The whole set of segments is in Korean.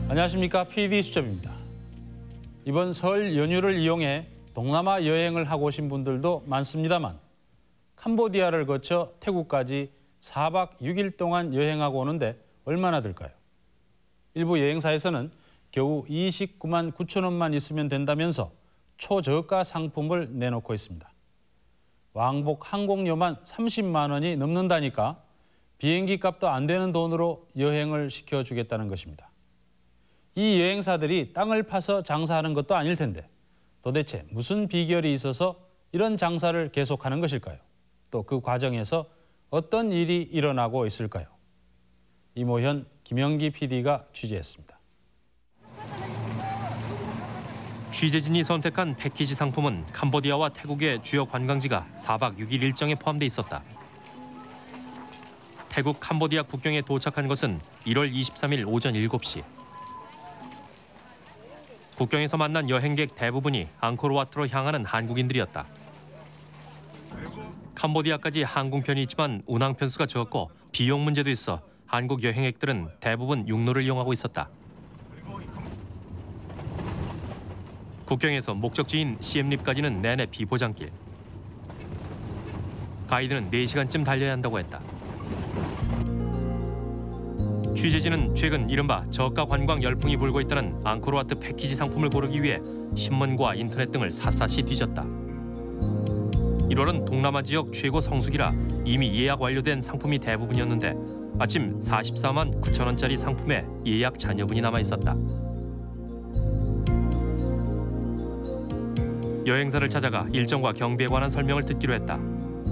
안녕하십니까, PD수첩입니다. 이번 설 연휴를 이용해 동남아 여행을 하고 오신 분들도 많습니다만 캄보디아를 거쳐 태국까지 4박 6일 동안 여행하고 오는데 얼마나 들까요? 일부 여행사에서는 겨우 29만 9천 원만 있으면 된다면서 초저가 상품을 내놓고 있습니다. 왕복 항공료만 30만 원이 넘는다니까 비행기 값도 안 되는 돈으로 여행을 시켜주겠다는 것입니다. 이 여행사들이 땅을 파서 장사하는 것도 아닐 텐데 도대체 무슨 비결이 있어서 이런 장사를 계속하는 것일까요? 또 그 과정에서 어떤 일이 일어나고 있을까요? 이모현, 김영기 PD가 취재했습니다. 취재진이 선택한 패키지 상품은 캄보디아와 태국의 주요 관광지가 4박 6일 일정에 포함돼 있었다. 태국 캄보디아 국경에 도착한 것은 1월 23일 오전 7시. 국경에서 만난 여행객 대부분이 앙코르와트로 향하는 한국인들이었다. 캄보디아까지 항공편이 있지만 운항 편수가 적고 비용 문제도 있어 한국 여행객들은 대부분 육로를 이용하고 있었다. 국경에서 목적지인 시엠립까지는 내내 비포장길. 가이드는 4시간쯤 달려야 한다고 했다. 취재진은 최근 이른바 저가 관광 열풍이 불고 있다는 앙코르와트 패키지 상품을 고르기 위해 신문과 인터넷 등을 샅샅이 뒤졌다. 1월은 동남아 지역 최고 성수기라 이미 예약 완료된 상품이 대부분이었는데 마침 44만 9천 원짜리 상품에 예약 잔여분이 남아 있었다. 여행사를 찾아가 일정과 경비에 관한 설명을 듣기로 했다.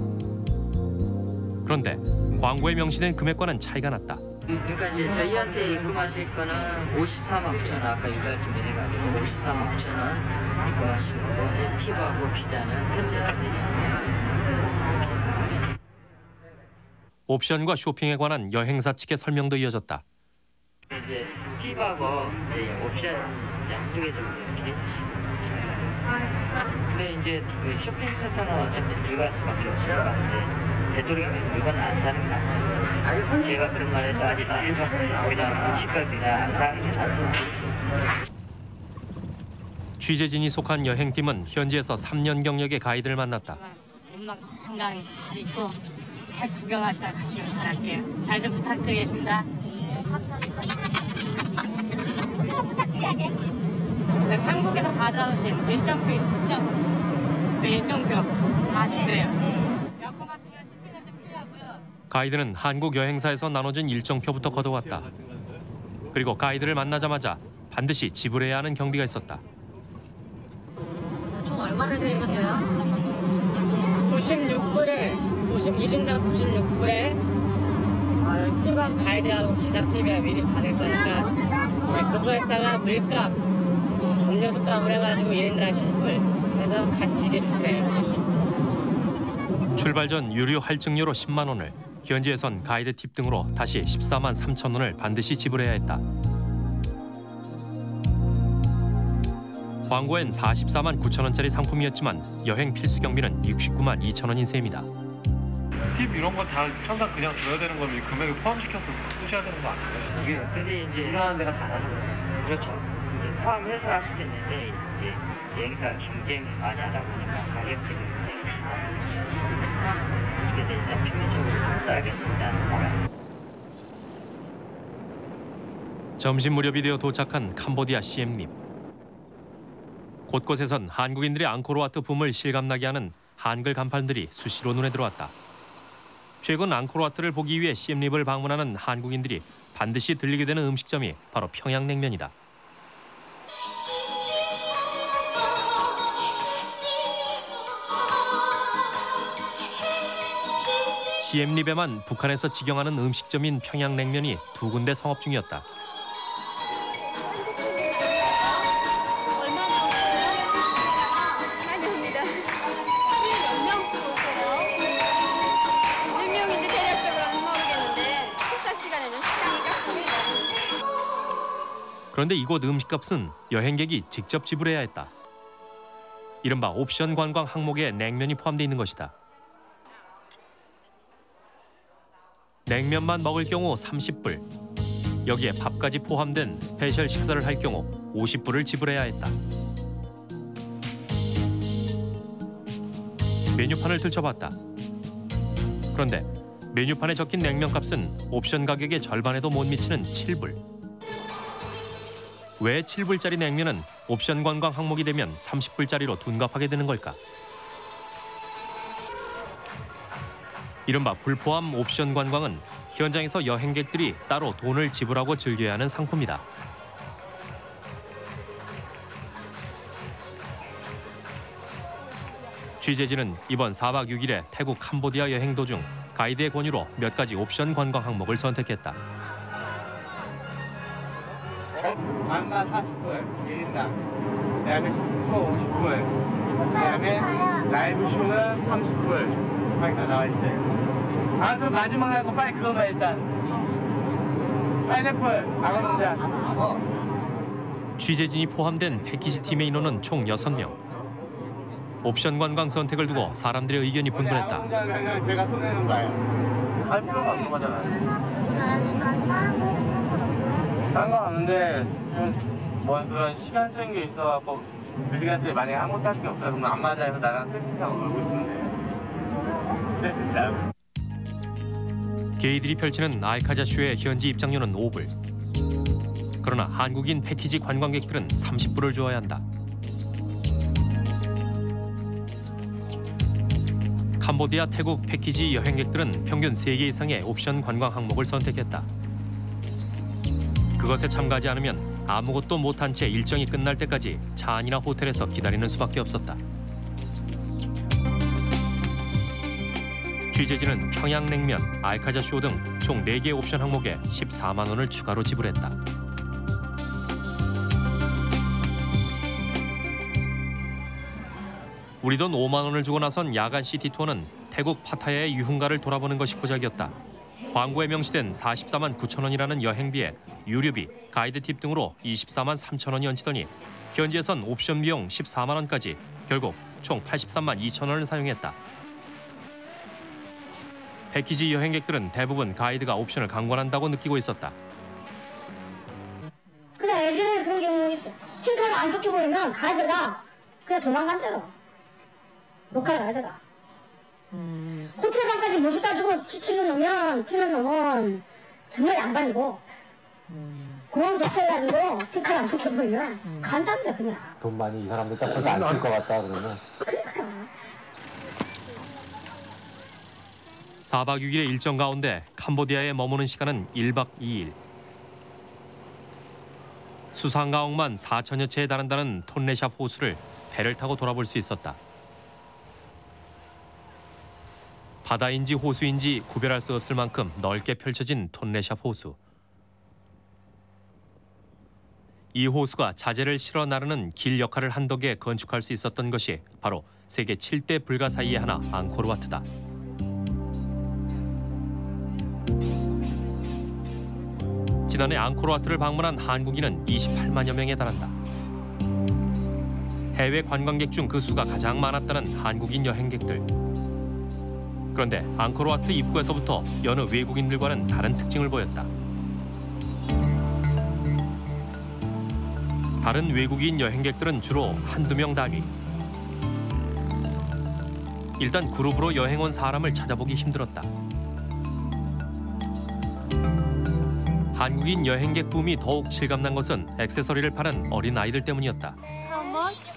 그런데 광고에 명시된 금액과는 차이가 났다. 그러니까 이제 저희한테 입금하실 거는 54만 9천 원, 아까 유가증이 돼가지고 54만 9천 원 입금하시는 거고 팁하고 비자는 현재 상태입니다. 옵션과 쇼핑에 관한 여행사 측의 설명도 이어졌다. 이제 팁하고 이제 옵션 양쪽에 좀 이렇게. 근데 이제 그 쇼핑센터는 어차피 들어갈 수밖에 없을 것 같은데. 되도록이면 물건을 안 사는 게 낫죠. 제가 그런 말 해서 아직 그냥 음식값이나 안 사는 게 낫죠. 취재진이 속한 여행팀은 현지에서 3년 경력의 가이드를 만났다. 음악 건강히 잘 있고 구경하시다 같이 갈게요. 잘 좀 부탁드리겠습니다. 네, 한국에서 받아오신 일정표 있으시죠? 네, 일정표 다 주세요. 여권 같은 경우는 체크할 때 필요하고요. 가이드는 한국 여행사에서 나눠준 일정표부터 걷어왔다. 그리고 가이드를 만나자마자 반드시 지불해야 하는 경비가 있었다. 총 얼마를 드리면 돼요? 96불에 1인당 96불에 팁하고 가이드하고 기사 팁이야 미리 받을 거니까 네, 그거에다가 물값, 음료수 값을 해가지고 1인당 10불 해서 같이 주세요. 출발 전 유류 할증료로 10만 원을, 현지에선 가이드 팁 등으로 다시 14만 3천 원을 반드시 지불해야 했다. 광고엔 44만 9천 원짜리 상품이었지만 여행 필수 경비는 69만 2천 원인 셈이다. 팁 이런 거 다 항상 그냥 줘야 되는 거면 금액을 포함시켜서 쓰셔야 되는 거 아닌가요? 이게 근데 이제 일어나는 데가 달라서 그렇죠. 이제 포함해서 할 수도 있는데 이제 여행사 경쟁 많이 하다 보니까 가격들이 그래서 일단 평균적으로 좀 싸겠습니다. 점심 무렵이 되어 도착한 캄보디아 시엠립. 곳곳에선 한국인들의 앙코르와트 붐을 실감나게 하는 한글 간판들이 수시로 눈에 들어왔다. 최근 앙코르와트를 보기 위해 시엠립을 방문하는 한국인들이 반드시 들리게 되는 음식점이 바로 평양냉면이다. 시엠립에만 북한에서 직영하는 음식점인 평양냉면이 2군데 성업 중이었다. 그런데 이곳 음식값은 여행객이 직접 지불해야 했다. 이른바 옵션 관광 항목에 냉면이 포함되어 있는 것이다. 냉면만 먹을 경우 30불. 여기에 밥까지 포함된 스페셜 식사를 할 경우 50불을 지불해야 했다. 메뉴판을 들춰봤다. 그런데 메뉴판에 적힌 냉면값은 옵션 가격의 절반에도 못 미치는 7불. 왜 7불짜리 냉면은 옵션 관광 항목이 되면 30불짜리로 둔갑하게 되는 걸까? 이른바 불포함 옵션 관광은 현장에서 여행객들이 따로 돈을 지불하고 즐겨야 하는 상품이다. 취재진은 이번 4박 6일의 태국 캄보디아 여행 도중 가이드의 권유로 몇 가지 옵션 관광 항목을 선택했다. 안마 40불, 1인당. 그다음에 스티커 50불. 그다음에 라이브 쇼는 30불. 다 나와 있어요. 아, 그럼 마지막에 하고 빨리 그거만 일단. 파인애플, 나가는자. 취재진이 포함된 패키지 팀의 인원은 총 6명. 옵션 관광 선택을 두고 사람들의 의견이 분분했다. 제가 손해는 봐요. 할 필요가 없는 거잖아요. 상관없는데 뭐 그런 시간적인 게 있어갖고 그 시간대에 만약에 아무것도 할 게 없어 그러면 안 맞아 해서 나랑 세팅하고 놀고 있으면 돼요. 게이들이 펼치는 알카자 쇼의 현지 입장료는 5불. 그러나 한국인 패키지 관광객들은 30불을 주어야 한다. 캄보디아, 태국 패키지 여행객들은 평균 3개 이상의 옵션 관광 항목을 선택했다. 그것에 참가하지 않으면 아무것도 못한 채 일정이 끝날 때까지 차 안이나 호텔에서 기다리는 수밖에 없었다. 취재진은 평양냉면, 알카자쇼 등 총 4개 옵션 항목에 14만 원을 추가로 지불했다. 우리 돈 5만 원을 주고 나선 야간 시티 투어는 태국 파타야의 유흥가를 돌아보는 것이 고작이었다. 광고에 명시된 44만 9천 원이라는 여행비에 유류비, 가이드 팁 등으로 24만 3천 원이 얹히더니 현지에선 옵션 비용 14만 원까지 결국 총 83만 2천 원을 사용했다. 패키지 여행객들은 대부분 가이드가 옵션을 강권한다고 느끼고 있었다. 그냥 예전에 그런 경우 있어. 칭찬을 안 좋게 보이면 가이드가 그냥 도망간대요. 로컬 가이드가. 호텔방까지 모수 따주고 치면 정말 양반이고 공항 도착해가지고 칭찬을 안 좋게 보이면 간단데 그냥. 돈 많이 이 사람들 딱 봐서 안 쓸 것 같다 그러면. 4박 6일의 일정 가운데 캄보디아에 머무는 시간은 1박 2일. 수상가옥만 4천여 채에 달한다는 톤레샵 호수를 배를 타고 돌아볼 수 있었다. 바다인지 호수인지 구별할 수 없을 만큼 넓게 펼쳐진 톤레샵 호수. 이 호수가 자재를 실어 나르는 길 역할을 한 덕에 건축할 수 있었던 것이 바로 세계 7대 불가 사이의 하나 앙코르와트다. 지난해 앙코르와트를 방문한 한국인은 28만여 명에 달한다. 해외 관광객 중 그 수가 가장 많았다는 한국인 여행객들. 그런데 앙코르와트 입구에서부터 여느 외국인들과는 다른 특징을 보였다. 다른 외국인 여행객들은 주로 한두 명 단위. 일단 그룹으로 여행 온 사람을 찾아보기 힘들었다. 한국인 여행객 붐이 더욱 실감난 것은 액세서리를 파는 어린 아이들 때문이었다. How much?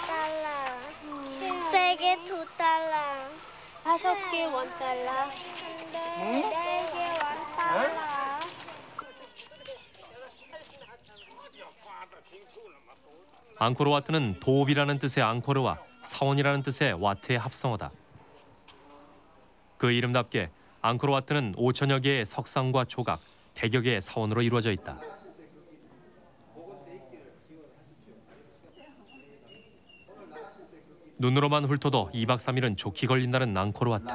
$2. 3개 $2. 5개 $1. 4개 $1. 앙코르와트는 도읍이라는 뜻의 앙코르와 사원이라는 뜻의 와트의 합성어다. 그 이름답게 앙코르와트는 5천여 개의 석상과 조각, 100여 개의 사원으로 이루어져 있다. 눈으로만 훑어도 2박 3일은 좋게 걸린다는 앙코르와트.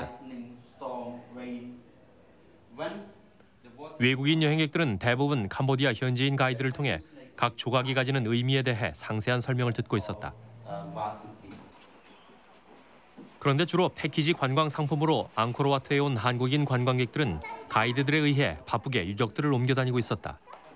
외국인 여행객들은 대부분 캄보디아 현지인 가이드를 통해 각 조각이 가지는 의미에 대해 상세한 설명을 듣고 있었다. 그런데 주로 패키지 관광 상품으로 앙코르와트에 온 한국인 관광객들은 가이드들에 의해 바쁘게 유적들을 옮겨 다니고 있었다.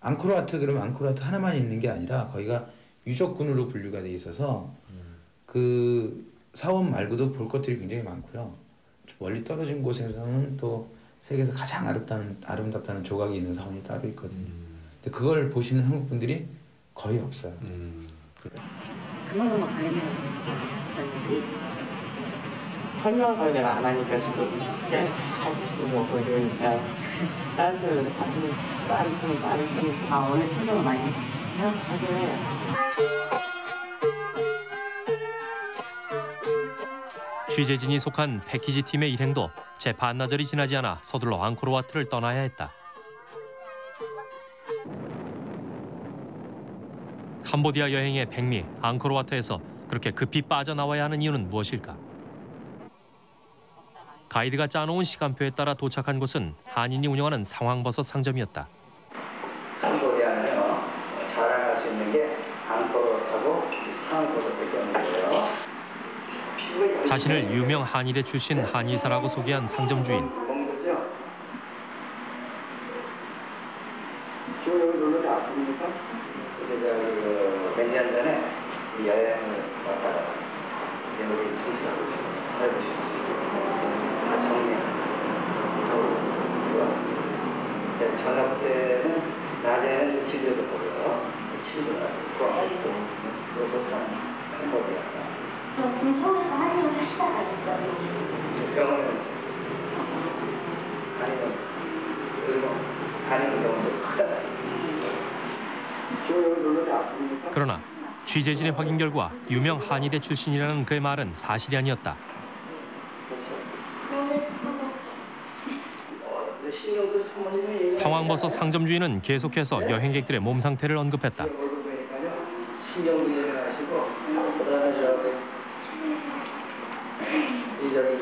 앙코르와트 그러면 앙코르와트 하나만 있는 게 아니라 거기가 유적군으로 분류가 돼 있어서 그 사원 말고도 볼 것들이 굉장히 많고요. 멀리 떨어진 곳에서는 또 세계에서 가장 아름답다는 조각이 있는 사원이 따로 있거든요. 근데 그걸 보시는 한국 분들이 거의 없어요. 그거는 뭐 당연히 설명을 내가 안 하니까 지금 사진 찍고 뭐 그러니까 다른 사람들 다른 분 원래 설명을 많이 하긴 해요. 취재진이 속한 패키지 팀의 일행도 채 반나절이 지나지 않아 서둘러 앙코르와트를 떠나야 했다. 캄보디아 여행의 백미 앙코르와트에서 그렇게 급히 빠져나와야 하는 이유는 무엇일까? 가이드가 짜놓은 시간표에 따라 도착한 곳은 한인이 운영하는 상황버섯 상점이었다. 캄보디아는요, 자랑할 수 있는 게 앙코르와트하고 상황버섯밖에 없는 거예요. 자신을 유명 한의대 출신 한의사라고 소개한 상점 주인. 지금 여기 놀러도 아픕니까? 근데 몇 년 전에 여행을 왔다가 이제 우리 청취하고 살고 싶었어요. 다 정리하고 들어왔습니다. 저녁 때는 낮에는 집에도 보고요. 친구가 구하고 로봇산 캄보디아산. 그 서울에서 한의를 하시다가 있거든요. 병원에 있었어요. 아니면 병원도 크잖아요. 지금 여기 놀러도 아픕니까? 그러나 취재진의 확인 결과 유명 한의대 출신이라는 그의 말은 사실이 아니었다. 상황버섯 상점 주인은 계속해서 여행객들의 몸 상태를 언급했다. 신경기를 하시고 그다음에 저기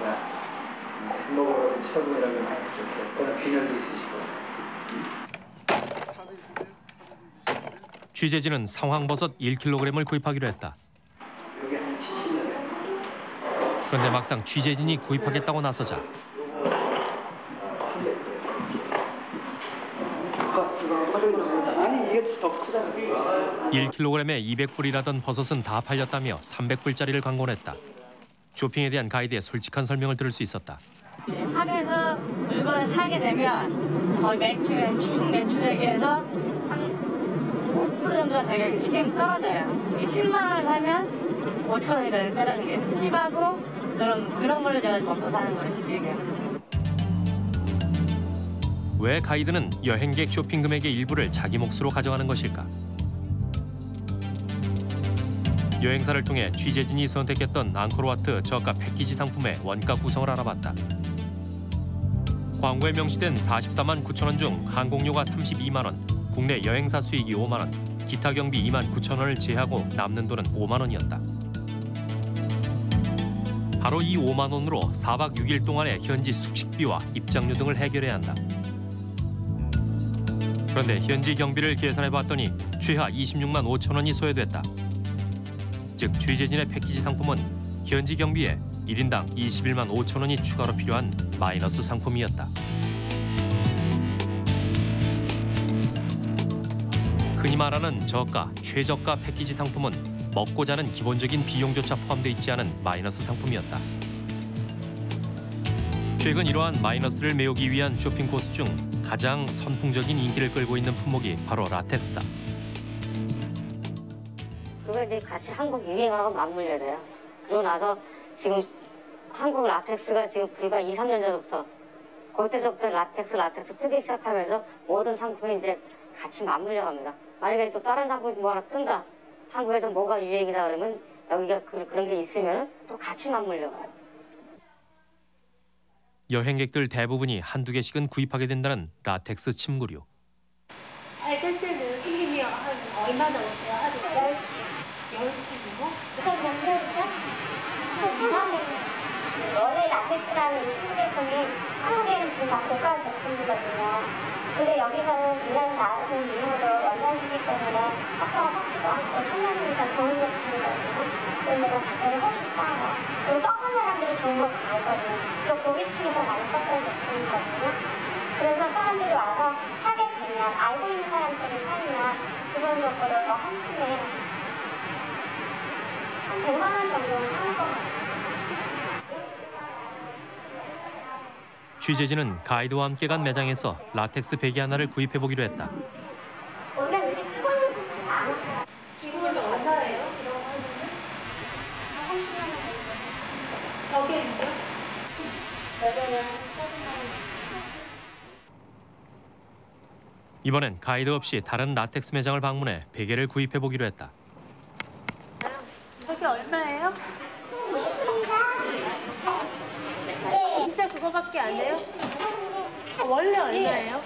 행복으로 처분이라는 게 많이 부족해요. 빈혈도 있으시고. 취재진은 상황버섯 1kg을 구입하기로 했다. 여기 한 70년에. 그런데 막상 취재진이 구입하겠다고 나서자 아니 이게 더 크잖아요. 1kg에 200불이라던 버섯은 다 팔렸다며 300불짜리를 광고했다. 쇼핑에 대한 가이드의 솔직한 설명을 들을 수 있었다. 샵에서 물건을 사게 되면 거의 총 매출액에서 한 5% 정도가 저희가 쉽게 떨어져요. 10만 원을 사면 5천 원이 떨어지는 게 팁하고 그런 걸로 제가 먹고 사는 거예요, 쉽게 얘기하면. 왜 가이드는 여행객 쇼핑 금액의 일부를 자기 몫으로 가져가는 것일까? 여행사를 통해 취재진이 선택했던 앙코르와트 저가 패키지 상품의 원가 구성을 알아봤다. 광고에 명시된 44만 9천 원 중 항공료가 32만 원, 국내 여행사 수익이 5만 원, 기타 경비 2만 9천 원을 제하고 남는 돈은 5만 원이었다. 바로 이 5만 원으로 4박 6일 동안의 현지 숙식비와 입장료 등을 해결해야 한다. 그런데 현지 경비를 계산해봤더니 최하 26만 5천 원이 소요됐다. 즉 취재진의 패키지 상품은 현지 경비에 1인당 21만 5천 원이 추가로 필요한 마이너스 상품이었다. 흔히 말하는 저가, 최저가 패키지 상품은 먹고 자는 기본적인 비용조차 포함되어 있지 않은 마이너스 상품이었다. 최근 이러한 마이너스를 메우기 위한 쇼핑 코스 중 가장 선풍적인 인기를 끌고 있는 품목이 바로 라텍스다. 그걸 이제 같이 한국 유행하고 맞물려야 돼요. 그러고 나서 지금 한국 라텍스가 지금 불과 2, 3년 전부터 그때서부터 라텍스 뜨기 시작하면서 모든 상품이 이제 같이 맞물려 갑니다. 만약에 또 다른 상품이 뭐 하나 뜬다. 한국에서 뭐가 유행이다 그러면 여기가 그런 게 있으면 또 같이 맞물려 가요. 여행객들 대부분이 한두 개씩은 구입하게 된다는 라텍스 침구류. 알뜰때는 손님이 한 얼마나 오세요? 한 10분? 원래 라텍스라는 중국 제품이 한국에는 지금 다 고가 제품이거든요. 근데 여기서는 그냥 나은 이유로 원산지기 때문에 확보가 섞지도 않고 천연이니까 좋은 제품이거든요. 그래서 가격이 훨씬 싸요. 그리고 섞은 사람들이 좋은 거 다 알거든요. 또 고깃집에서 많이 섞은 제품이거든요. 그래서 사람들이 와서 사게 되면 알고 있는 사람들 취재진은 가이드와 함께 간 매장에서 라텍스 베개 하나를 구입해보기로 했다. 기본은 얼마예요? 저게 있죠? 이번엔 가이드 없이 다른 라텍스 매장을 방문해 베개를 구입해보기로 했다. 저게 얼마예요? 진짜 그거밖에 안 해요? 원래 얼마예요?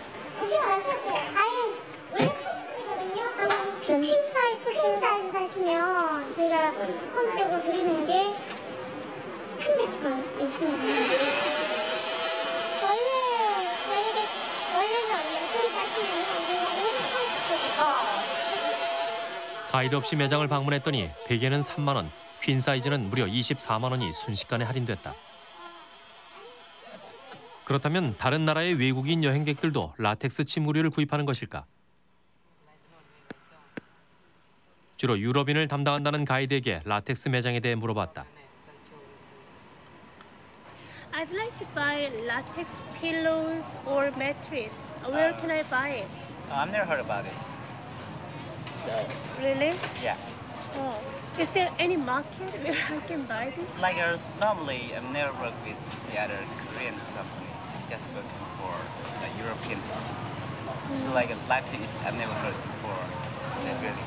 퀸 사이즈 사시면 제가 컴백으로 드리는 게 300원 있습니다. 원래는 퀸 사시면 제가 530원. 가이드 없이 매장을 방문했더니 베개는 3만 원, 퀸 사이즈는 무려 24만 원이 순식간에 할인됐다. 그렇다면 다른 나라의 외국인 여행객들도 라텍스 침구류를 구입하는 것일까? 주로 유럽인을 담당한다는 가이드에게 라텍스 매장에 대해 물어봤다. I'd like to buy latex pillows or mattress. Where can I buy it? I've never heard about this. Really? Yeah. Oh. Is there any market where I can buy this? Like normally, I've never worked with the other Korean companies. Just working for European companies. So like latex, I've never heard before. Really.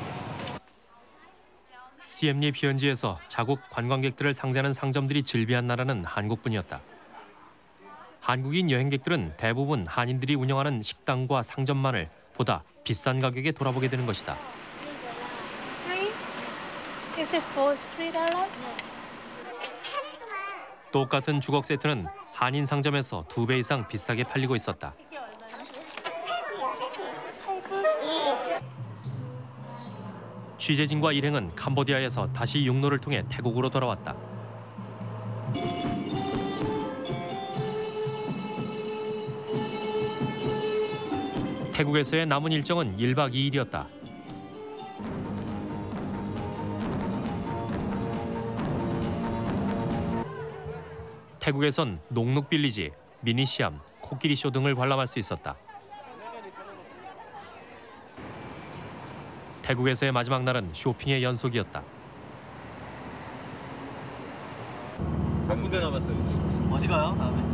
시엠리 현지에서 자국 관광객들을 상대하는 상점들이 즐비한 나라는 한국뿐이었다. 한국인 여행객들은 대부분 한인들이 운영하는 식당과 상점만을 보다 비싼 가격에 돌아보게 되는 것이다. Is it for $3? 똑같은 주걱 세트는 한인 상점에서 2배 이상 비싸게 팔리고 있었다. 취재진과 일행은 캄보디아에서 다시 육로를 통해 태국으로 돌아왔다. 태국에서의 남은 일정은 1박 2일이었다. 태국에선 농룩 빌리지, 미니시암, 코끼리 쇼 등을 관람할 수 있었다. 태국에서의 마지막 날은 쇼핑의 연속이었다. 몇 군데 남았어요? 어디 가요? 다음에?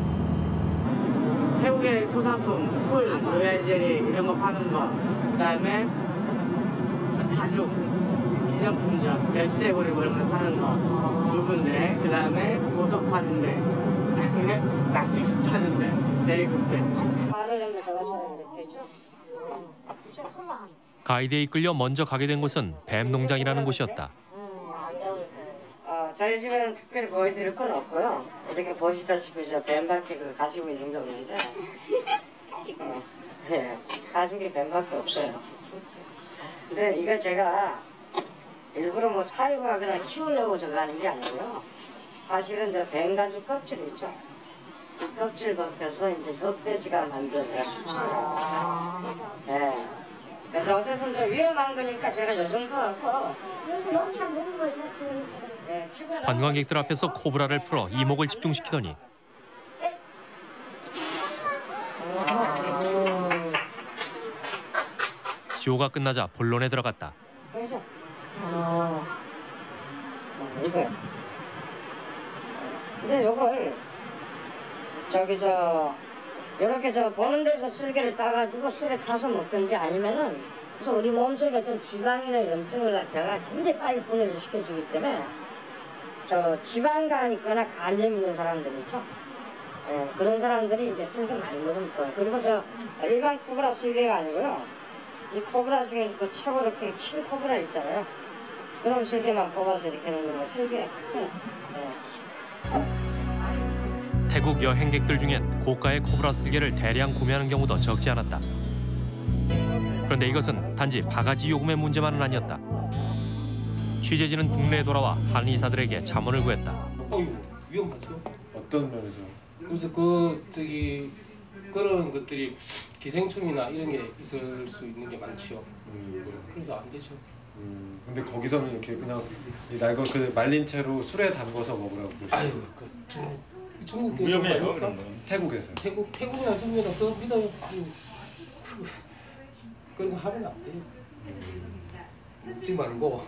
태국의 토산품, 꿀, 로얄젤리 이런 거 파는 거, 그다음에 가죽, 기념품점, 열쇠고리 이런 거 파는 거 두 군데, 그다음에 보석 파는 데, 그다음에 라텍스 파는 데, 네 군데. 가이드에 이끌려 먼저 가게 된 곳은 뱀 농장이라는 곳이었다. 저희 집에는 특별히 보여드릴 건 없고요. 이렇게 보시다시피 저 뱀밖에 가지고 있는 게 없는데, 네, 가죽이 뱀밖에 없어요. 근데 이걸 제가 일부러 뭐 사육하거나 키우려고 저거 하는 게 아니고요. 사실은 저 뱀 가죽 껍질 있죠. 이 껍질 벗겨서 이제 흑돼지가 만들어져요. 네. 그래서 어쨌든 저 위험한 거니까 제가 요 정도 하고. 여기서 먹는 거죠. 네, 관광객들 앞에서 코브라를 풀어 이목을 집중시키더니 쇼가 끝나자 본론에 들어갔다. 이거. 근데 요걸 이렇게 보는 데서 쓸개를 따가지고 술에 타서 먹든지 아니면은 그래서 우리 몸속에 어떤 지방이나 염증을 갖다가 굉장히 빨리 분해를 시켜주기 때문에 지방간 있거나 간염 있는 사람들 있죠. 예, 그런 사람들이 이제 쓸개 많이 먹으면 좋아요. 그리고 일반 코브라 쓸개가 아니고요. 이 코브라 중에서도 최고로 큰 킹 코브라 있잖아요. 그럼 쓸개만 뽑아서 이렇게 놓는 거 쓸개가 크요. 태국 여행객들 중엔 고가의 코브라 쓸개를 대량 구매하는 경우도 적지 않았다. 그런데 이것은 단지 바가지 요금의 문제만은 아니었다. 취재진은 국내에 돌아와 한의사들에게 자문을 구했다. 위험하죠? 어떤 면에서? 그래서 그런 것들이 기생충이나 이런 게 있을 수 있는 게 많죠. 그래서 안 되죠. 근데 거기서는 이렇게 그냥 그 말린 채로 술에 담궈서 먹으라고 그러시죠? 아유, 중국에서 위험해요, 말입니까? 그런 건. 태국에서. 태국이나 중국이나 그거 믿어요. 그런 거 하면 안 돼요. 믿지 말고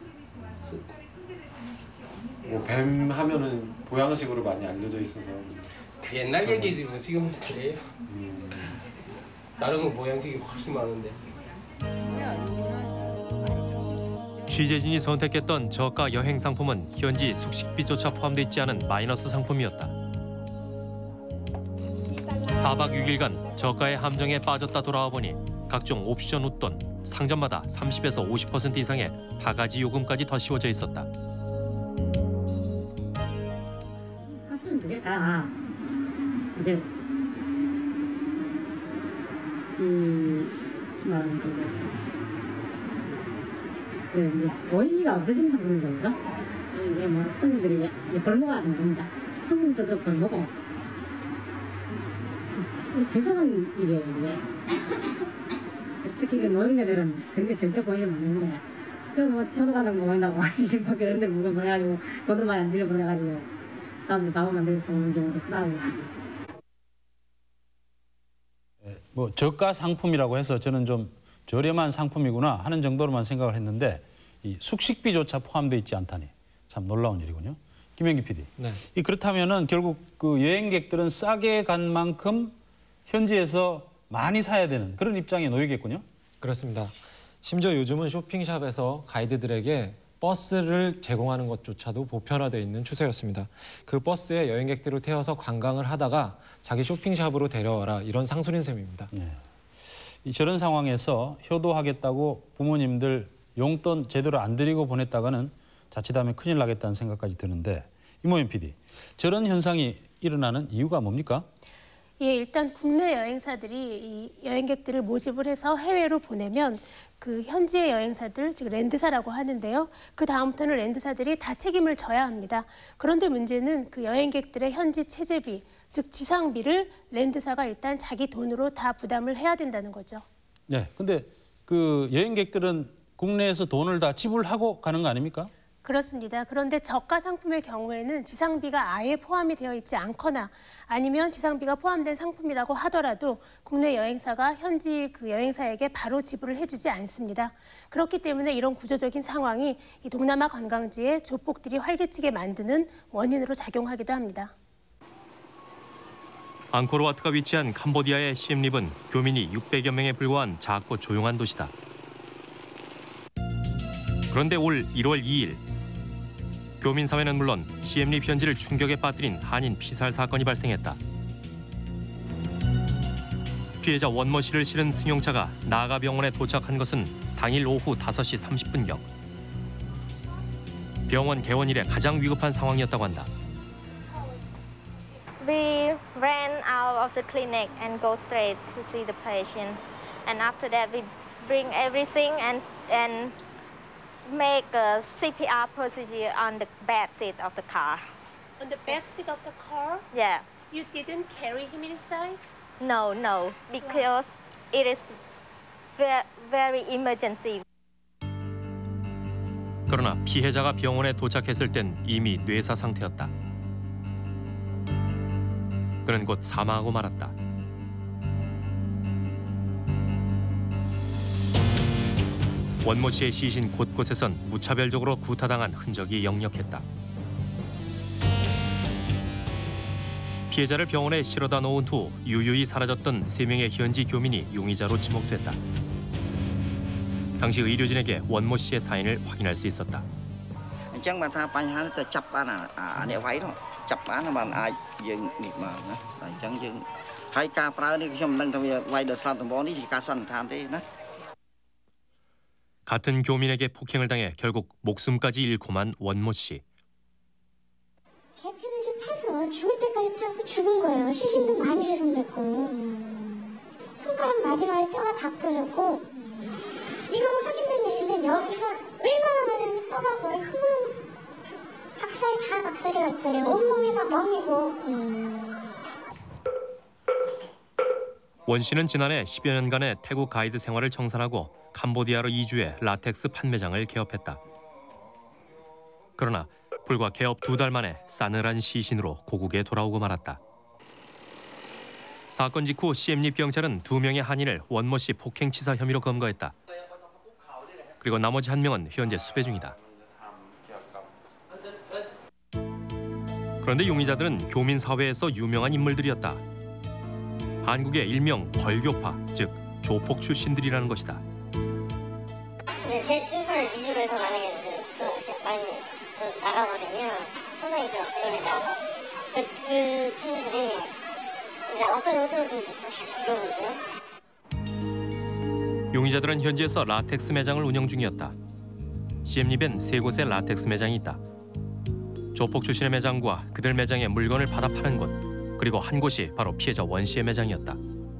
뭐 뱀 하면은 보양식으로 많이 알려져 있어서. 그 옛날 얘기지 뭐 지금 그래요. 다른 건 보양식이 훨씬 많은데. 취재진이 선택했던 저가 여행 상품은 현지 숙식비조차 포함돼 있지 않은 마이너스 상품이었다. 4박 6일간 저가의 함정에 빠졌다 돌아와 보니 각종 옵션 웃돈, 상점마다 30에서 50% 이상의 바가지 요금까지 더 씌워져 있었다. 사실은 그게 다 이제 이제 원리가 없어진 상품이죠, 그죠? 이게 뭐 손님들이 이제 벌모가 된 겁니다. 손님들도 벌모고 구성은 일이에요, 이게. 특히 그 노인네들은 그런 게 절대 보이면 안 되는데 그뭐 초등학생 모인다고 지금 뭐 그런 데 물건 보내가지고 돈도 많이 안 들여 보내가지고 사람들 밥을 만들어서 오는 경우도 크다고 있습니다. 뭐 저가 상품이라고 해서 저는 좀 저렴한 상품이구나 하는 정도로만 생각을 했는데 이 숙식비조차 포함되어 있지 않다니 참 놀라운 일이군요. 김영기 PD. 네. 이 그렇다면은 결국 그 여행객들은 싸게 간 만큼 현지에서 많이 사야 되는 그런 입장에 놓이겠군요. 그렇습니다. 심지어 요즘은 쇼핑샵에서 가이드들에게 버스를 제공하는 것조차도 보편화되어 있는 추세였습니다. 그 버스에 여행객들을 태워서 관광을 하다가 자기 쇼핑샵으로 데려와라 이런 상술인 셈입니다. 네. 저런 상황에서 효도하겠다고 부모님들 용돈 제대로 안 드리고 보냈다가는 자칫하면 큰일 나겠다는 생각까지 드는데 이모연 PD, 저런 현상이 일어나는 이유가 뭡니까? 예, 일단 국내 여행사들이 이 여행객들을 모집을 해서 해외로 보내면 그 현지의 여행사들, 즉 랜드사라고 하는데요. 그 다음부터는 랜드사들이 다 책임을 져야 합니다. 그런데 문제는 그 여행객들의 현지 체재비, 즉 지상비를 랜드사가 일단 자기 돈으로 다 부담을 해야 된다는 거죠. 네, 근데 그 여행객들은 국내에서 돈을 다 지불하고 가는 거 아닙니까? 그렇습니다. 그런데 저가 상품의 경우에는 지상비가 아예 포함이 되어 있지 않거나 아니면 지상비가 포함된 상품이라고 하더라도 국내 여행사가 현지 그 여행사에게 바로 지불을 해주지 않습니다. 그렇기 때문에 이런 구조적인 상황이 이 동남아 관광지에 조폭들이 활개치게 만드는 원인으로 작용하기도 합니다. 앙코르와트가 위치한 캄보디아의 시엠립은 교민이 600여 명에 불과한 작고 조용한 도시다. 그런데 올 1월 2일 교민사회는 물론 시엠립 현지를 충격에 빠뜨린 한인 피살 사건이 발생했다. 피해자 원모 씨를 실은 승용차가 나가 병원에 도착한 것은 당일 오후 5시 30분경. 병원 개원 이래 가장 위급한 상황이었다고 한다. We ran out of the clinic and go straight to see the patient. And after that we bring everything and make a CPR procedure on the back seat of the car. On the back seat of the car? Yeah. You didn't carry him inside? No, because it is very emergency. 그러나 피해자가 병원에 도착했을 땐 이미 뇌사 상태였다. 그는 곧 사망하고 말았다. 원모 씨의 시신 곳곳에선 무차별적으로 구타당한 흔적이 역력했다. 피해자를 병원에 실어다 놓은 후 유유히 사라졌던 3명의 현지 교민이 용의자로 지목됐다. 당시 의료진에게 원모 씨의 사인을 확인할 수 있었다. Chẳng mà tha bánh hắn ta chập bán nè váy đó chập bán mà ai dừng đi mà chẳng dừng hai ca prao đi không đang tham váy được sao tầm bón đi chỉ ca sẵn tham thế đó. 같은 교민에게 폭행을 당해 결국 목숨까지 잃고만 원모 씨. 개피는 좀 패서 죽을 때까지 패고 죽은 거예요. 시신도 많이 훼손됐고 손가락 마디마디 뼈가 다 부러졌고 이거는 확인된 얘기인데 여기가 얼마나 맞았는지 뼈가 거의 흠을 박살이 다 박살이 났잖아요. 온몸이 다 멍이고 원 씨는 지난해 10여 년간의 태국 가이드 생활을 청산하고 캄보디아로 이주해 라텍스 판매장을 개업했다. 그러나 불과 개업 2달 만에 싸늘한 시신으로 고국에 돌아오고 말았다. 사건 직후 시엠립 경찰은 2명의 한인을 원모 씨 폭행치사 혐의로 검거했다. 그리고 나머지 1명은 현재 수배 중이다. 그런데 용의자들은 교민 사회에서 유명한 인물들이었다. 한국의 일명 벌교파, 즉 조폭 출신들이라는 것이다. 제 친손을 위주로 해서 만약에 많이 나가거든요. 상당히 그 친구들이 이제 어떤 다시 들어오고요. 용의자들은 현지에서 라텍스 매장을 운영 중이었다. 시엠립엔 3곳의 라텍스 매장이 있다. 조폭 출신의 매장과 그들 매장에 물건을 받아 파는 곳, 그리고 한 곳이 바로 피해자 원 씨의 매장이었다.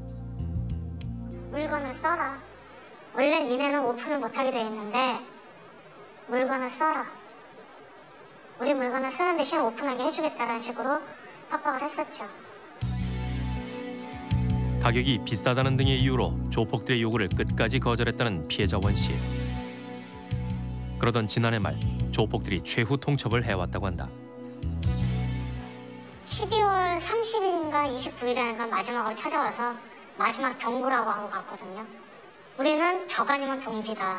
물건을 써라. 원래 니네는 오픈을 못하게 돼 있는데 물건을 써라. 우리 물건을 쓰는 대신 오픈하게 해주겠다는 식으로 협박을 했었죠. 가격이 비싸다는 등의 이유로 조폭들의 요구를 끝까지 거절했다는 피해자 원 씨. 그러던 지난해 말 조폭들이 최후 통첩을 해왔다고 한다. 12월 30일인가 29일인가 마지막으로 찾아와서 마지막 경고라고 하고 갔거든요. 우리는 적 아니면 동지다.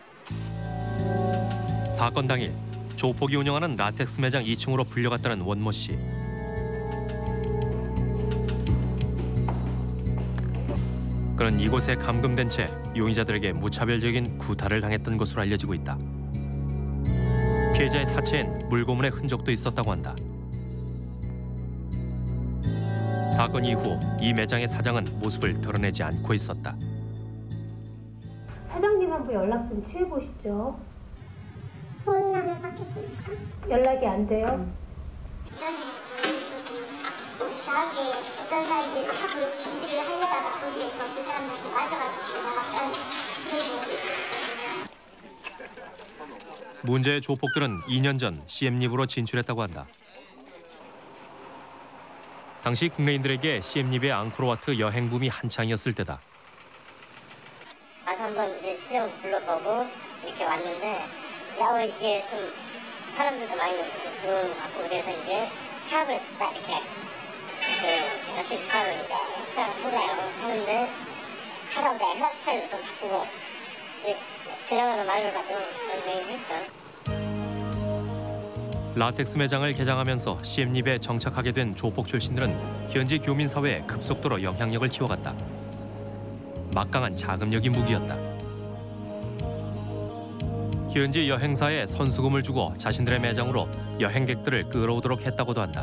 사건 당일 조폭이 운영하는 라텍스 매장 2층으로 불려갔다는 원모 씨. 그는 이곳에 감금된 채 용의자들에게 무차별적인 구타를 당했던 것으로 알려지고 있다. 피해자의 사체엔 물고문의 흔적도 있었다고 한다. 사건 이후 이 매장의 사장은 모습을 드러내지 않고 있었다. 사장님하고 연락 좀 취해보시죠. 혼란을 받겠습니까? 연락이 안 돼요? 이상하게 어떤 사람들이 차로 준비를 하려다가 거기에서 그 사람한테 맞아가지고 나갔다는 그런 경우도 있었어요. 문제의 조폭들은 2년 전 시엠립으로 진출했다고 한다. 당시 국내인들에게 시엠립의 앙코르와트 여행 붐이 한창이었을 때다. 와서 한번 이제 시험 불러보고 이렇게 왔는데 이게 좀 사람들도 많이 들어오는 것 같고 그래서 이제 샵을 딱 이렇게 라텍스 샵을 이제 설치하고 하는데 하다 보다 헤어스타일도 좀 바꾸고 이제 지나가는 말로 봐도 그런 얘기를 했죠. 라텍스 매장을 개장하면서 시엠립에 정착하게 된 조폭 출신들은 현지 교민 사회에 급속도로 영향력을 키워갔다. 막강한 자금력이 무기였다. 현지 여행사에 선수금을 주고 자신들의 매장으로 여행객들을 끌어오도록 했다고도 한다.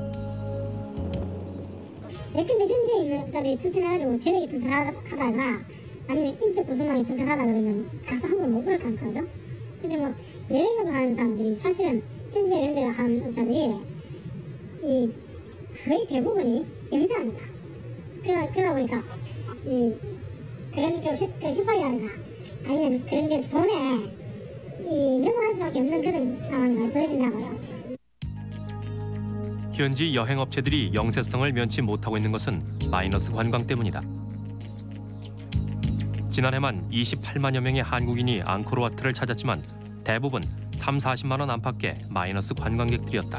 근데 현지에 있는 업자들이 튼튼해가지고 재력이 튼튼하다거나 아니면 인적 구성망이 튼튼하다 그러면 가서 한번 못 볼 것 같거든요. 근데 뭐 여행을 하는 사람들이 사실은 현지 여행을 하는 업자들이 거의 대부분이 영세합니다. 그러다 보니까 그런 그 힙합이라든가 아니면 그런 게 돈에 넘어갈 수밖에 없는 그런 상황이 벌어진다고요. 현지 여행업체들이 영세성을 면치 못하고 있는 것은 마이너스 관광 때문이다. 지난해만 28만여 명의 한국인이 앙코르와트를 찾았지만 대부분 3, 40만 원 안팎의 마이너스 관광객들이었다.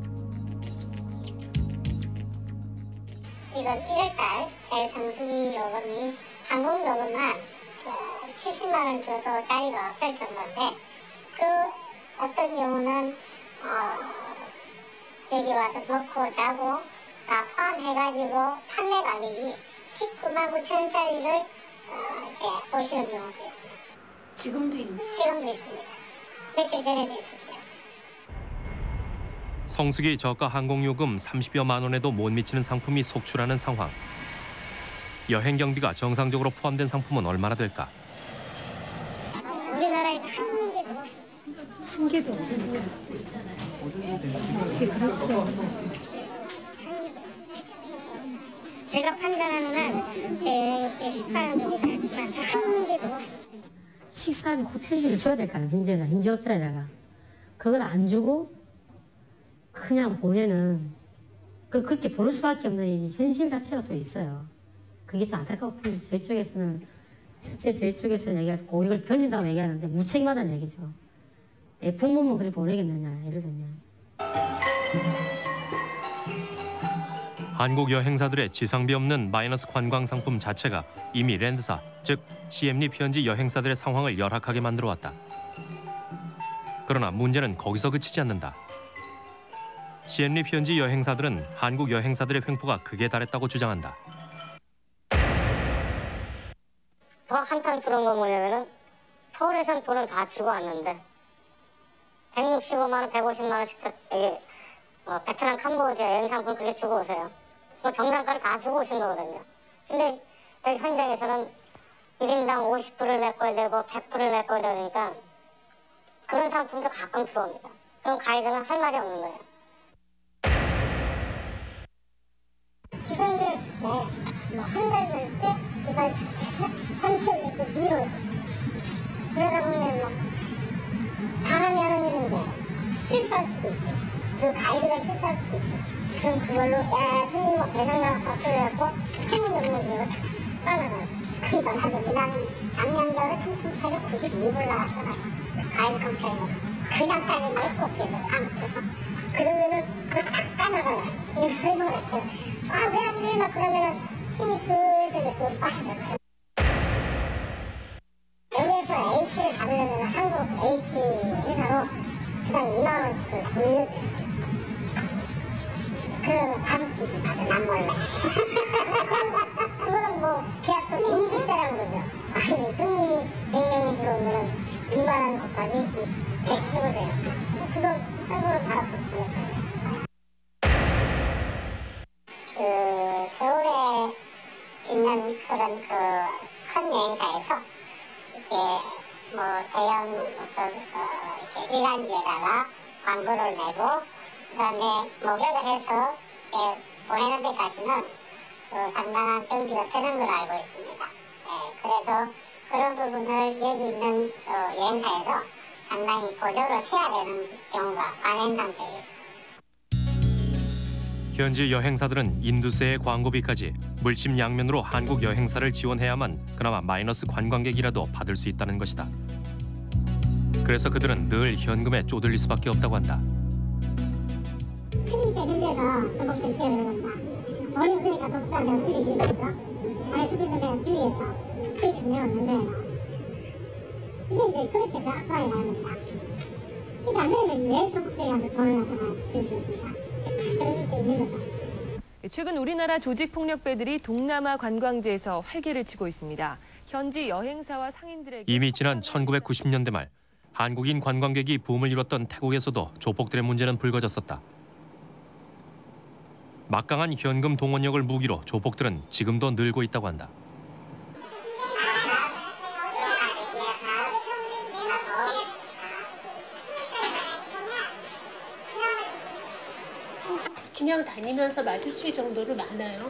지금 1월달 제일 상순위 요금이 항공 요금만 70만 원 줘도 자리가 없을 정도인데 그 어떤 경우는 여기 와서 먹고 자고 다 포함해가지고 판매 가격이 19만 9천 원짜리를 이렇게 보시는 경우도 있어요. 지금도 있나요? 지금도 있습니다. 며칠 전에도 있었어요. 성수기 저가 항공요금 30여만 원에도 못 미치는 상품이 속출하는 상황. 여행 경비가 정상적으로 포함된 상품은 얼마나 될까? 우리나라에서 한 개도 없습니다. 어떻게 그럴 수가 있나? 제가 판단하는 한 제 식사용료가 있지만 한 개도 식사는 호텔비를 줘야 될 거 아니야, 현지 업자에다가. 그걸 안 주고 그냥 보내는, 그걸 그렇게 보낼 수밖에 없는 이 현실 자체가 또 있어요. 그게 좀 안타까워. 저희 쪽에서는, 실제 저희 쪽에서는 얘기할 고객을 던진다고 얘기하는데 무책임하다는 얘기죠. 내 부모는 그래 보내겠느냐, 예를 들면. 한국 여행사들의 지상비 없는 마이너스 관광 상품 자체가 이미 랜드사, 즉 시엠립 현지 여행사들의 상황을 열악하게 만들어 왔다. 그러나 문제는 거기서 그치지 않는다. 시엠립 현지 여행사들은 한국 여행사들의 횡포가 극에 달했다고 주장한다. 더 한탄스러운 건 뭐냐면은 서울에선 돈을 다 주고 왔는데 165만 원, 150만 원씩 베트남, 캄보디아 여행 상품 그렇게 주고 오세요. 뭐 정상가를 다 주고 오신 거거든요. 근데 여기 현장에서는 1인당 50불을 메꿔야 되고 100불을 메꿔야 되니까 그런 상품도 가끔 들어옵니다. 그럼 가이드는 할 말이 없는 거예요. 기성들 뭐한 달째 그걸 3개월 이렇게 미뤄요. 그러다 보면 뭐 사람이 하는 일인데 실수할 수도 있고 그 가이드가 실수할 수도 있어요. 그럼 그걸로 손님 뭐 배송 나가서 그래갖고 소문없는 걸 따라가요. 그러니까 나도 작년 겨울에 3,892불 나왔어. 가이드 컴플레인으로 그냥 짜리 말고 없게서 아무튼 그러면은 그걸 다 까나가요. 이거 설명했죠. 아 왜 안 돼? 막 그러면은 힘이 슬슬 또 빠져요. 여기에서 H를 받으려면 한국 H 회사로 그당 2만 원씩을 돌려줘요. 그러면 받을 수 있어. 난 몰래. 그거는 뭐 계약서 인지세라고 그러죠. 아니 손님이 100명이 들어오면 2만 원 곱하기 100 해보세요. 그거 한국으로 받았거든요. 서울에 있는 그런 큰 여행사에서 이렇게 뭐 대형 이렇게 일간지에다가 광고를 내고 그다음에 목격을 해서 이렇게 보내는 데까지는 상당한 경비가 드는 걸로 알고 있습니다. 그래서 그런 부분을 여기 있는 여행사에서 상당히 보조를 해야 되는 경우가 많은 상태예요. 현지 여행사들은 인두세의 광고비까지 물심양면으로 한국 여행사를 지원해야만 그나마 마이너스 관광객이라도 받을 수 있다는 것이다. 그래서 그들은 늘 현금에 쪼들릴 수밖에 없다고 한다. 필리핀 현지에서 전복된 기회를 내는다. 어려우니까 적당히 내가 필리핀이었죠. 아니 수비는 내가 필리였죠. 필리핀 내었는데 이게 이제 그렇게 해서 악수하게 나는 겁니다. 그러니까 안 되면 왜 적극적이 가서 돈을 갖다가 줄 수 있습니까? 그런 게 있는 거죠. 최근 우리나라 조직폭력배들이 동남아 관광지에서 활개를 치고 있습니다. 현지 여행사와 상인들에게 이미 지난 1990년대 말 한국인 관광객이 붐을 이뤘던 태국에서도 조폭들의 문제는 불거졌었다. 막강한 현금 동원력을 무기로 조폭들은 지금도 늘고 있다고 한다. 그냥 다니면서 마주칠 정도로 많아요.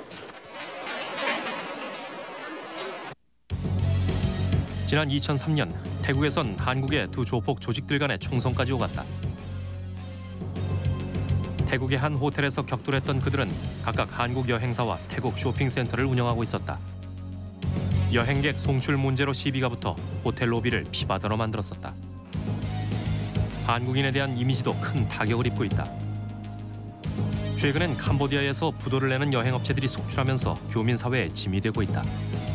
지난 2003년 태국에선 한국의 두 조폭 조직들 간의 총성까지 오갔다. 태국의 한 호텔에서 격돌했던 그들은 각각 한국 여행사와 태국 쇼핑센터를 운영하고 있었다. 여행객 송출 문제로 시비가 붙어 호텔 로비를 피바다로 만들었었다. 한국인에 대한 이미지도 큰 타격을 입고 있다. 최근엔 캄보디아에서 부도를 내는 여행업체들이 속출하면서 교민 사회에 짐이 되고 있다.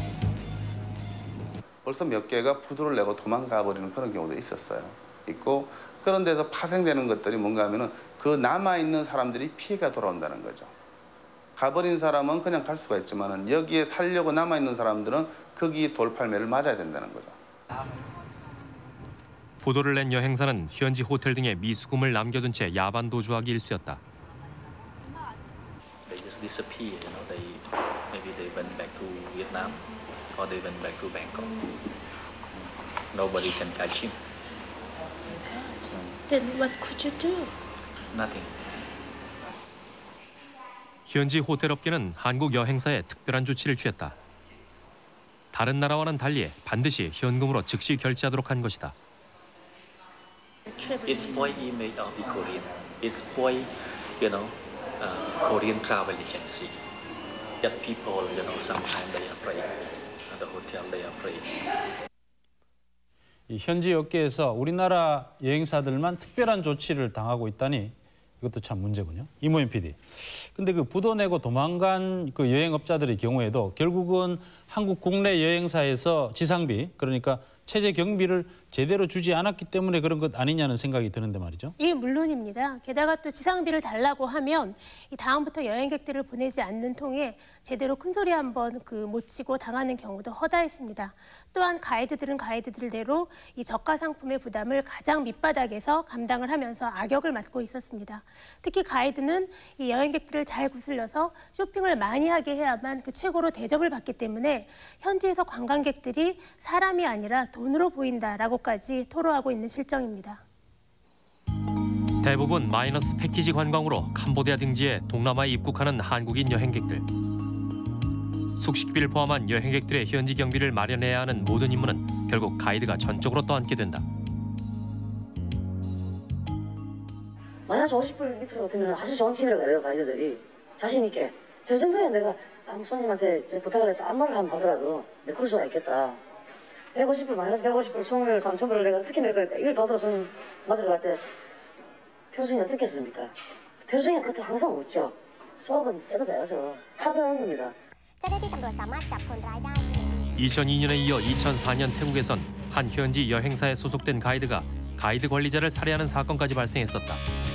벌써 몇 개가 부도를 내고 도망가 버리는 그런 경우도 있고 그런 데서 파생되는 것들이 뭔가 하면은 그 남아있는 사람들이 피해가 돌아온다는 거죠. 가버린 사람은 그냥 갈 수가 있지만은 여기에 살려고 남아있는 사람들은 거기 돌팔매를 맞아야 된다는 거죠. 부도를 낸 여행사는 현지 호텔 등에 미수금을 남겨둔 채 야반 도주하기 일쑤였다. They just disappear, you know. Maybe they went back to Vietnam or they went back to Bangkok. Nobody can catch him. Then what could you do? Nothing. 현지 호텔 업계는 한국 여행사에 특별한 조치를 취했다. 다른 나라와는 달리 반드시 현금으로 즉시 결제하도록 한 것이다. It's spoil image of the Korean. It's spoil, you know, Korean travel agency. That people, you know, sometimes they are afraid. At the hotel they are afraid. 이 현지 업계에서 우리나라 여행사들만 특별한 조치를 당하고 있다니 이것도 참 문제군요. 이모임 PD. 근데 그 부도 내고 도망간 그 여행업자들의 경우에도 결국은 한국 국내 여행사에서 지상비, 그러니까 체제 경비를 제대로 주지 않았기 때문에 그런 것 아니냐는 생각이 드는데 말이죠. 예, 물론입니다. 게다가 또 지상비를 달라고 하면 이 다음부터 여행객들을 보내지 않는 통에 제대로 큰 소리 한번 못 치고 당하는 경우도 허다했습니다. 또한 가이드들은 가이드들대로 이 저가 상품의 부담을 가장 밑바닥에서 감당을 하면서 악역을 맡고 있었습니다. 특히 가이드는 이 여행객들을 잘 구슬려서 쇼핑을 많이 하게 해야만 그 최고로 대접을 받기 때문에 현지에서 관광객들이 사람이 아니라 돈으로 보인다라고까지 토로하고 있는 실정입니다. 대부분 마이너스 패키지 관광으로 캄보디아 등지에 동남아에 입국하는 한국인 여행객들. 숙식비를 포함한 여행객들의 현지 경비를 마련해야 하는 모든 임무는 결국 가이드가 전적으로 떠안게 된다. 마이너스 50불 밑으로 되면 아주 좋은 팀이라고 그래요, 가이드들이. 자신 있게. 저 정도에 내가 손님한테 부탁을 해서 안마를 한번 하더라도 메꿀 수가 있겠다. 150불, 마이너스 150불, 20불, 30불을 내가 어떻게 낼 거니까 이걸 받으러 손님 맞으러 갈 때 표정이 어떻게 했습니까? 표정이 그때 항상 웃죠. 수업은 썩어내야죠. 하드한 겁니다. 2002년에 이어 2004년 태국에선 한 현지 여행사에 소속된 가이드가 가이드 관리자를 살해하는 사건까지 발생했었다.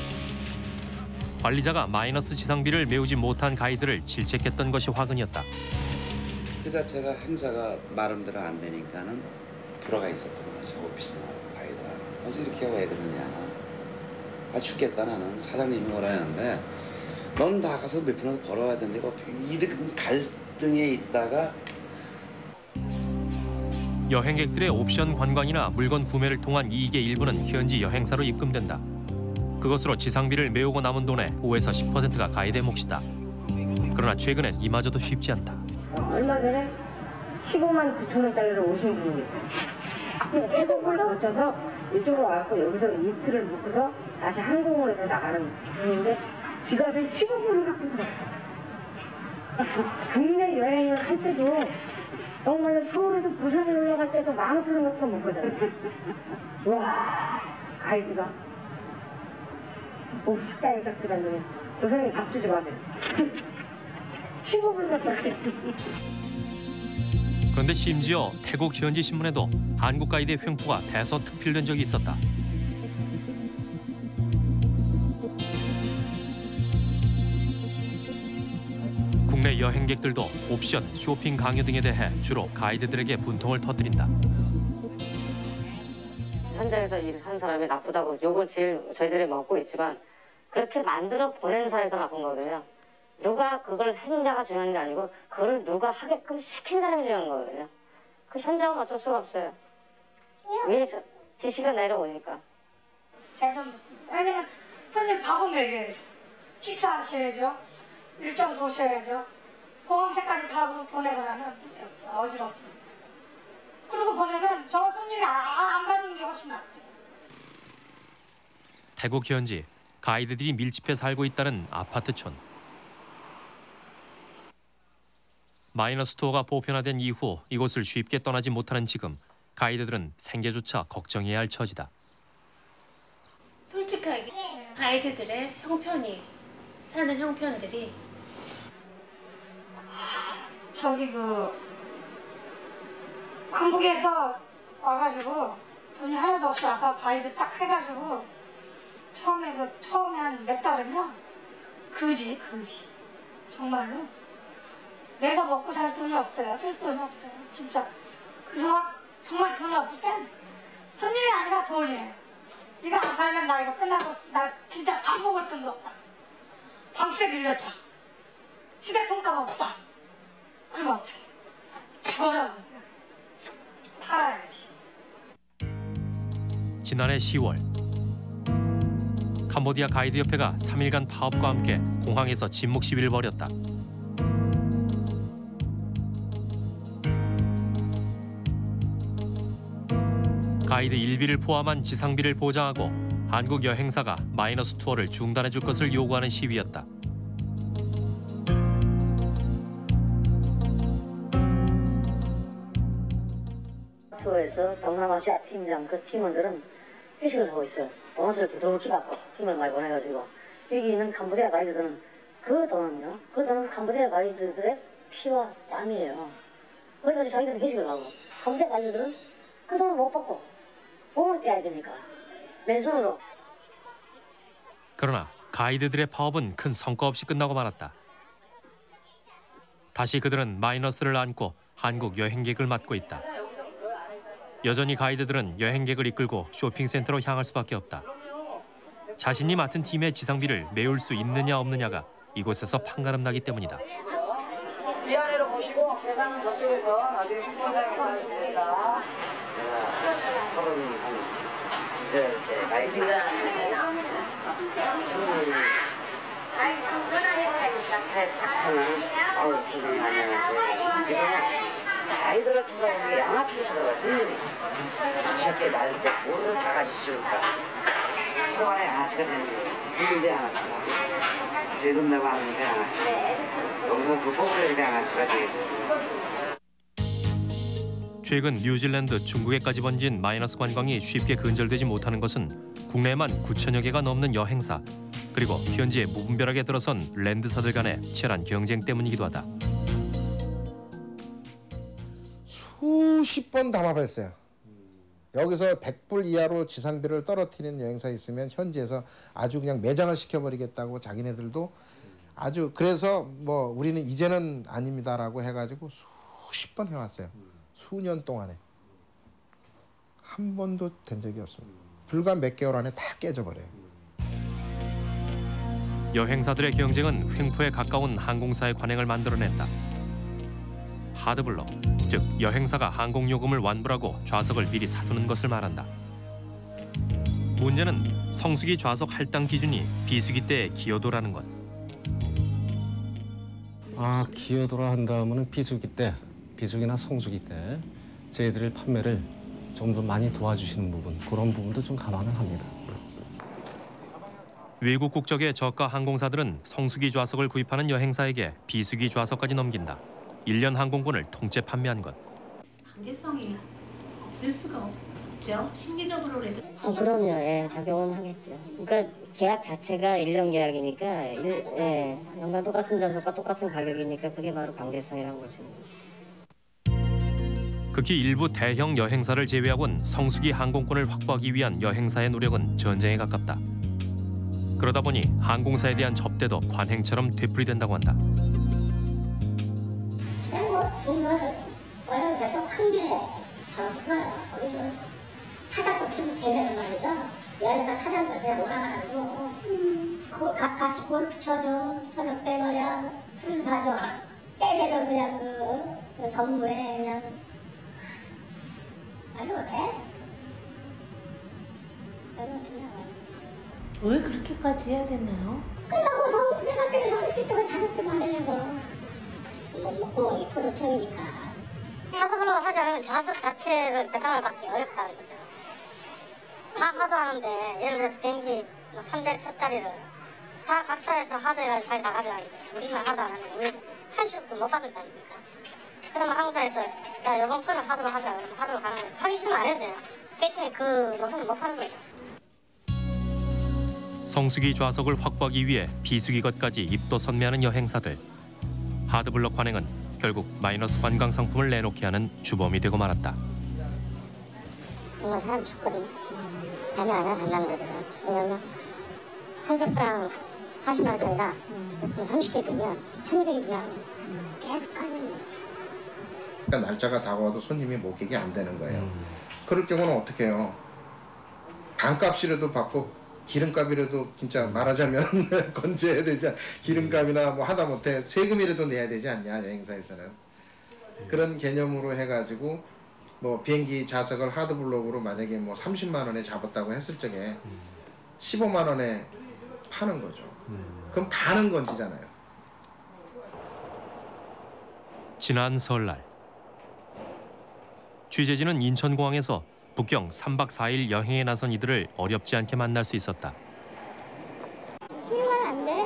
관리자가 마이너스 지상비를 메우지 못한 가이드를 질책했던 것이 화근이었다. 그 자체가 행사가 나름대로 안 되니까는 불화가 있었던 거죠. 오피스나 가이드가. 어제 이렇게 왜 그러냐. 아 죽겠다 나는. 사장님이 뭐라 했는데 넌 나가서 몇 푼을 벌어야 되는데 어떻게 이런 갈등에 있다가 여행객들의 옵션 관광이나 물건 구매를 통한 이익의 일부는 현지 여행사로 입금된다. 그것으로 지상비를 메우고 남은 돈의 5에서 10%가 가이드의 몫이다. 그러나 최근엔 이마저도 쉽지 않다. 얼마 전에 15만 9천 원짜리를 오신 분이 있어요. 태국을 거쳐서 이쪽으로 와서 여기서 이틀을 묵고서 다시 항공으로 해서 나가는 분인데 지갑에 15불을 갖고 들어갔어요. 국내 여행을 할 때도 정말로 서울에서 부산에 올라갈 때도 15,000원 갖고 못 가잖아요. 와, 가이드가 식당에 딱 들어갔는데 저 사람이 밥 주지 마세요. 15불 갖고 왔어요. 그런데 심지어 태국 현지 신문에도 한국 가이드의 횡포가 대서특필된 적이 있었다. 국내 여행객들도 옵션, 쇼핑 강요 등에 대해 주로 가이드들에게 분통을 터뜨린다. 현장에서 일한 사람이 나쁘다고 욕을 제일 저희들이 먹고 있지만 그렇게 만들어 보낸 사람이 더 나쁜 거거든요. 누가 그걸 행자가 중요한 게 아니고 그걸 누가 하게끔 시킨 사람이 중요한 거거든요. 그 현장은 어쩔 수가 없어요. 위에서 지시가 내려오니까. 왜냐면 손님 밥은 먹여야죠. 식사하셔야죠. 일정 도셔야죠. 공항새까지 다 보내거나면 어지럽죠. 그리고 보내면 저 손님이 안 받는 게 훨씬 낫어요. 태국 현지 가이드들이 밀집해 살고 있다는 아파트촌. 마이너스 투어가 보편화된 이후 이곳을 쉽게 떠나지 못하는 지금 가이드들은 생계조차 걱정해야 할 처지다. 솔직하게 가이드들의 사는 형편들이 저기 한국에서 와가지고 돈이 하나도 없이 와서 가이드 딱 해가지고 처음에 한 몇 달은요 거지 정말로 내가 먹고 살 돈이 없어요. 쓸 돈이 없어요. 진짜. 그래서 정말 돈이 없을 땐 손님이 아니라 돈이에요. 이거 안 팔면 나 이거 끝나고 나 진짜 밥 먹을 돈도 없다. 방세 빌렸다. 휴대폰값 없다. 그럼 어떡해. 죽어라. 팔아야지. 지난해 10월 캄보디아 가이드협회가 3일간 파업과 함께 공항에서 침묵 시위를 벌였다. 가이드 일비를 포함한 지상비를 보장하고 한국 여행사가 마이너스 투어를 중단해 줄 것을 요구하는 시위였다. 투어에서 동남아시아 팀장 그 팀원들은 회식을 하고 있어요. 보너스를 두둑히 받고 팀을 많이 보내가지고 여기 있는 캄보디아 가이드들은 그 돈은 캄보디아 가이드들의 피와 땀이에요. 그래가지고 자기들은 회식을 하고 캄보디아 가이드들은 그 돈을 못 받고 몸으로 떼야 되니까 맨손으로. 그러나 가이드들의 파업은 큰 성과 없이 끝나고 말았다. 다시 그들은 마이너스를 안고 한국 여행객을 맡고 있다. 여전히 가이드들은 여행객을 이끌고 쇼핑센터로 향할 수밖에 없다. 자신이 맡은 팀의 지상비를 메울 수 있느냐 없느냐가 이곳에서 판가름 나기 때문이다. 위아래로 보시고 계산은 저쪽에서 나중에 후보자에 하시면 됩니다. 내가 32살 때 나이 아이 참 전화해보라니까. 아우 선생님 안녕하세요. 지금 아이들을 쳐다보는 게 양아치로 쳐다봐요. 선생님이 주차께 날릴 때 뭐를 작아지 줄까. 그동안에 양아치가 되는 거예요. 선생님도 양아치가 제 돈 내고 하는데 양아치가 여기서 그 뽑으려니까 양아치가 되겠죠. 최근 뉴질랜드, 중국에까지 번진 마이너스 관광이 쉽게 근절되지 못하는 것은 국내에만 9천여 개가 넘는 여행사, 그리고 현지에 무분별하게 들어선 랜드사들 간의 치열한 경쟁 때문이기도 하다. 수십 번 담아봤어요. 여기서 100불 이하로 지상비를 떨어뜨리는 여행사 있으면 현지에서 아주 그냥 매장을 시켜버리겠다고 자기네들도 아주 그래서 뭐 우리는 이제는 아닙니다라고 해가지고 수십 번 해왔어요. 수년 동안에 한 번도 된 적이 없습니다. 불과 몇 개월 안에 다 깨져버려요. 여행사들의 경쟁은 횡포에 가까운 항공사의 관행을 만들어냈다. 하드블럭, 즉 여행사가 항공요금을 완불하고 좌석을 미리 사두는 것을 말한다. 문제는 성수기 좌석 할당 기준이 비수기 때의 기여도라는 것. 기여도라 한다면은 비수기 때, 비수기나 성수기 때 저희들의 판매를 좀 더 많이 도와주시는 부분, 그런 부분도 좀 감안을 합니다. 외국 국적의 저가 항공사들은 성수기 좌석을 구입하는 여행사에게 비수기 좌석까지 넘긴다. 1년 항공권을 통째 판매한 것. 강제성이 없을 수가 없죠. 심리적으로라도. 그럼요. 예, 작용은 하겠죠. 그러니까 계약 자체가 1년 계약이니까 뭔가 똑같은 좌석과 똑같은 가격이니까 그게 바로 강제성이라고 볼 수 있는 거죠. 극히 일부 대형 여행사를 제외하곤 성수기 항공권을 확보하기 위한 여행사의 노력은 전쟁에 가깝다. 그러다 보니 항공사에 대한 접대도 관행처럼 되풀이된다고 한다. 중간에 여행사에서 환기에 전투나요. 우리는 찾아도 지금 되면 말이죠. 여행사 사장들 그냥 몰아가지고 같이 골프 쳐줘, 저녁 때거려, 술 사줘. 때 되면 그냥 그 선물에 그냥 말도 못해. 왜 그렇게까지 해야 되나요? 끝나고 내가 그래서 솔직히 자격증 만들려고. 먹고 도덕청이니까. 하드블럭을 하지 않으면 좌석 자체를 배상을 받기 어렵다는 거죠. 다 하드하는데 예를 들어서 비행기 300세짜리를 다 각사에서 하드해가지고 자기 다 가져가는 거죠. 우리만 하드 안 하는 거. 우리 산수도 못 받을 거 아닙니까? 그러면 항사에서 야 이번 편은 하드로 하자. 그러면 하드로 가는 거예요. 하기 싫으면 안 해도 돼요. 대신에 그 노선을 못 파는 거죠. 성수기 좌석을 확보하기 위해 비수기 것까지 입도 선매하는 여행사들. 하드블럭 관행은 결국 마이너스 관광 상품을 내놓게 하는 주범이 되고 말았다. 정말 사람 죽거든. 잠이 안 와, 관광객들은. 왜냐면 한 석당 40만 원짜리가 30개 뜨면 1,200이 그냥 계속 가집니다. 그러니까 날짜가 다가와도 손님이 목객이 안 되는 거예요. 그럴 경우는 어떻게 해요? 반값이라도 받고 기름값이라도 진짜 말하자면 건재해야 되지 않... 기름값이나 뭐 하다못해 세금이라도 내야 되지 않냐 여행사에서는. 그런 개념으로 해가지고 뭐 비행기 좌석을 하드블록으로 만약에 뭐 30만 원에 잡았다고 했을 적에 15만 원에 파는 거죠. 그럼 반은 건지잖아요. 지난 설날 취재진은 인천공항에서 북경 3박 4일 여행에 나선 이들을 어렵지 않게 만날 수 있었다. 키우면 안 돼.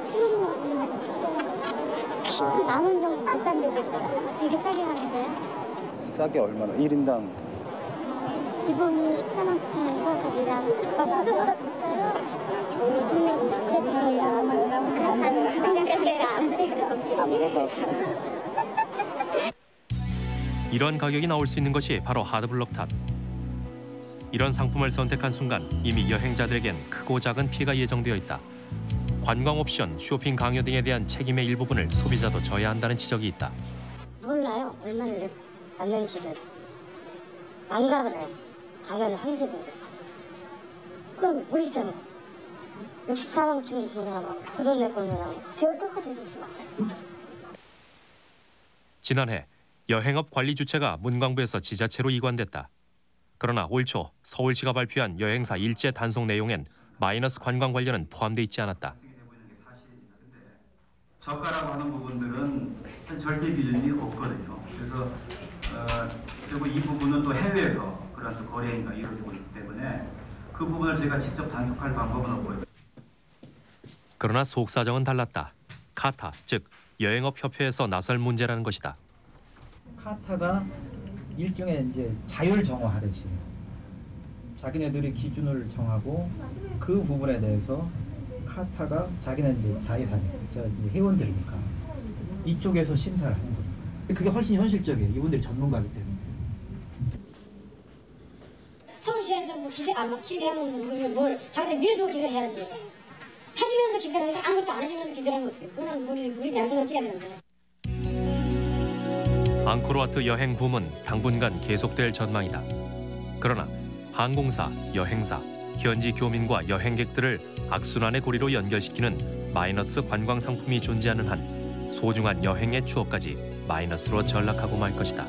남은 정도 비싼데 되게 싸게 하는데. 싸게 얼마나? 1인당? 기본이 14만 9천 원이고 거기랑 그거보다 더 비싸요. 그래서 저희가 이런 가격이 나올 수 있는 것이 바로 하드블록 탑. 이런 상품을 선택한 순간 이미 여행자들에겐 크고 작은 피해가 예정되어 있다. 관광 옵션, 쇼핑 강요 등에 대한 책임의 일부분을 소비자도 져야 한다는 지적이 있다. 몰라요. 얼마나 남는지를 안 가거나요. 가면 황제되죠. 그럼 우리 입장에서 64만 9천 준 사람하고 그 돈 내건 사람하고 그걸 똑같이 해줄 수가 없잖아요. 지난해 여행업 관리 주체가 문광부에서 지자체로 이관됐다. 그러나 올 초 서울시가 발표한 여행사 일제 단속 내용엔 마이너스 관광 관련은 포함돼 있지 않았다. 저가라고 하는 부분들은 절대 비준이 없거든요. 그래서 그리고 이 부분은 또 해외에서 그런 또 거래가 이루어지고 있기 때문에 그 부분을 저희가 직접 단속할 방법은 없고요. 그러나 속사정은 달랐다. 카타, 즉 여행업협회에서 나설 문제라는 것이다. 카타가 일종의 이제 자율 정화하듯이 자기네들이 기준을 정하고 그 부분에 대해서 카타가 자기네 이제 자회사니까 회원들이니까 이쪽에서 심사를 하는 거예요. 그게 훨씬 현실적이에요. 이분들이 전문가이기 때문에. 서울시에서 뭐 기대하면 뭘 자기들 밀어주고 기대를 해야지. 해주면서 기대하는 거 아무것도 안 해주면서 기대하는 거 어떻게? 그건 우리 양손을 띄어야 되는데. 앙코르와트 여행 붐은 당분간 계속될 전망이다. 그러나 항공사, 여행사, 현지 교민과 여행객들을 악순환의 고리로 연결시키는 마이너스 관광 상품이 존재하는 한 소중한 여행의 추억까지 마이너스로 전락하고 말 것이다.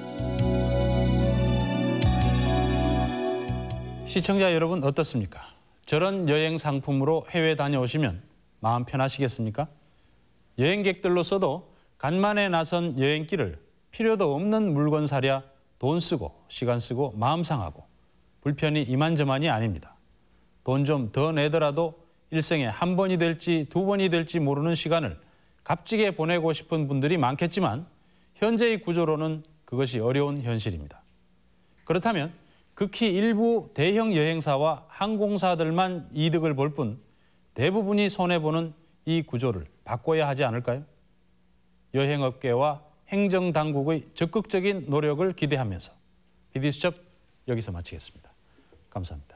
시청자 여러분 어떻습니까? 저런 여행 상품으로 해외 다녀오시면 마음 편하시겠습니까? 여행객들로서도 간만에 나선 여행길을 필요도 없는 물건 사랴 돈 쓰고 시간 쓰고 마음 상하고 불편이 이만저만이 아닙니다. 돈 좀 더 내더라도 일생에 한 번이 될지 두 번이 될지 모르는 시간을 값지게 보내고 싶은 분들이 많겠지만 현재의 구조로는 그것이 어려운 현실입니다. 그렇다면 극히 일부 대형 여행사와 항공사들만 이득을 볼 뿐 대부분이 손해보는 이 구조를 바꿔야 하지 않을까요? 여행업계와 행정당국의 적극적인 노력을 기대하면서 PD수첩 여기서 마치겠습니다. 감사합니다.